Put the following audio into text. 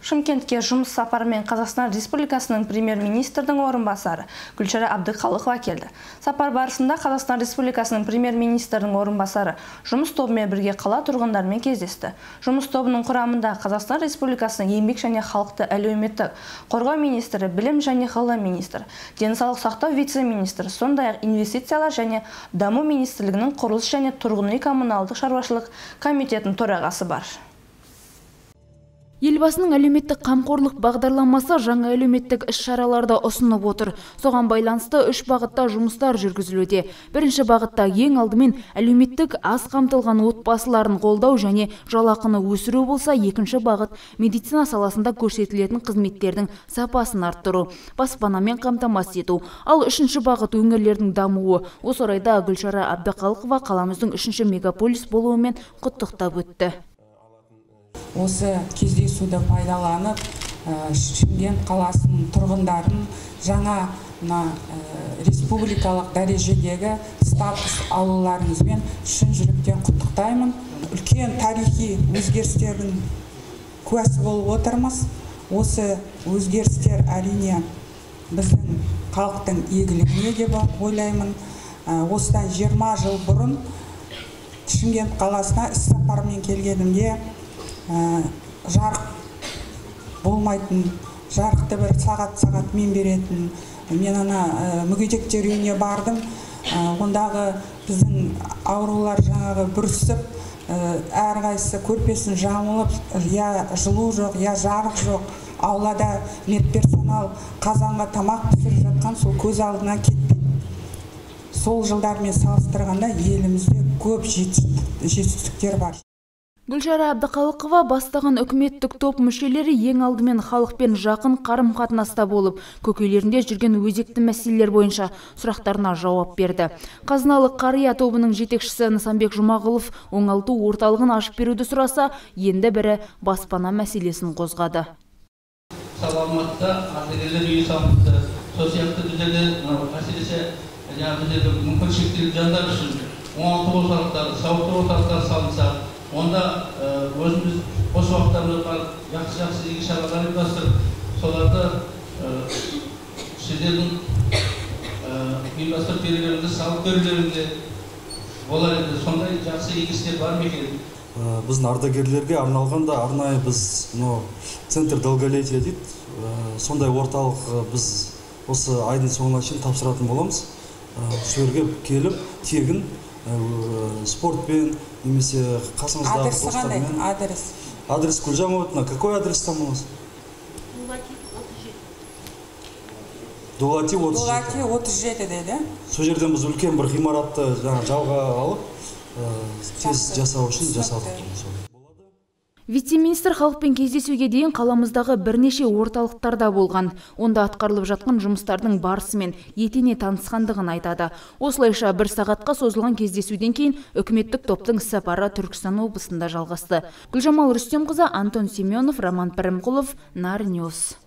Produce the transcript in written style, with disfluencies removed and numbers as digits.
Шымкентке жұмыс сапарымен Қазақстан Республикасының премьер-министрдің орынбасары Гүлшара Әбдіқалықова келді. Сапар барысында Қазақстан Республикасының премьер-министрдің орынбасары жұмыс тобымен бірге қала тұрғындарымен кездесті. Жұмыс тобының құрамында Қазақстан Республикасының еңбек және халықты әлеуметтік қорғау министрі, білім және ғылым министрі, денсаулық сақтау вице-министрі, сондай-ақ инвестициялар және даму министрлігінің құрылыс және тұрғын үй коммуналдық шаруашылық комитетінің төрағасы бар. Елбасының әлеуметтік қамқорлық бағдарламасы жаңа әлеуметтік іс-шараларды ұсынып отыр. Соған байланысты 3 бағытта жұмыстар жүргізілуде. Бірінші бағытта ең алдымен әлеуметтік аз қамтылған отбасыларын қолдау және жалақыны өсіру болса, екінші бағыт медицина саласында көрсетілетін қызметтердің сапасын арттыру, баспанамен қамтамасыз ету. Ал үшінші бағыт өңірлердің дамуы. Осы орайда Гүлшара Әбдіқалықова қаламыздың 3-ші мегаполис болуымен құттықтап өтті. Осы кездесуді пайдаланып, Шымкент қаласының тұрғындарын жаңа республикалық дәрежедегі статус алуларыңызбен шын жүректен құттықтаймын. Үлкен тарихи өзгерістердің куәсі болып отырмыз. Осы өзгерістер әрине біздің халықтың игілігіне деп ойлаймын. Осыдан 20 жыл бұрын Шымкент қаласына іс-сапармен келгенімде жарық болмайтын, жарықты бір сағат мен беретін. Мен мүгедектер үйіне бардым. Ондағы біздің аурулар жаңағы бүрісіп, әрқайсысы көрпесін жамылып, я жылу жоқ, я жарық жоқ. Аулада медперсонал қазанға тамақ пісіріп жатқан, сол көз алдынан кетпейді. Сол жылдармен салыстырғанда елімізде көп жетістіктер бар. Гүлшара Әбдіқалықова бастаған үкіметтік топ мүшелері ең алдымен халықпен жақын қарым-қатынаста болып, көкейлерінде жүрген өзекті мәселелер бойынша сұрақтарына жауап берді. Қазыналық қария тобының жетекшісі Нысанбек Жұмағұлов оңалту орталығын ашып беруді сұраса, енді бірі баспана мәселесін қозғады. Саламатта ардагерлер үйі салынды. Сол сияқты біздерде мәселесі мүмкін шектеулі жандар үшін оңалту орталықтары, сауықтыру орталықтары салынса, онда өзіміз бос уақыттарымызда жақсы игі шаралар ұйымдастырып, соларды сіздердің ұйымдастырып берулеріңізді, салып берулеріңізде болар еді. Сондай жақсы игі істер бар ма екен? Біздің ардагерлерге арналғанда арнайы біз центр долголетия дейді. Сондай орталық біз осы айдың соңына шейін тапсыратын боламыз. Сол жерге келіп, тегін спортпен, немесе қасыңыздағы достармен. Адрес Гүлжамовна, какой адрес там у нас? Дулати 37 деді. Сол жерден біз үлкен бір ғимаратты жалға алып, тез жасау үшін жасадық. Вице-министр халықпен кездесуге дейін қаламыздағы бірнеше орталықтарда болған. Онда атқарылып жатқан жұмыстардың барысымен етене танысқандығын айтады. Осылайша 1 сағатқа созылған кездесуден кейін үкіметтік топтың іс-сапары Түркістан облысында жалғасты. Гүлжамал Рүстемқызы, Антон Семенов, Роман Пірімқұлов, Нар Ньюс.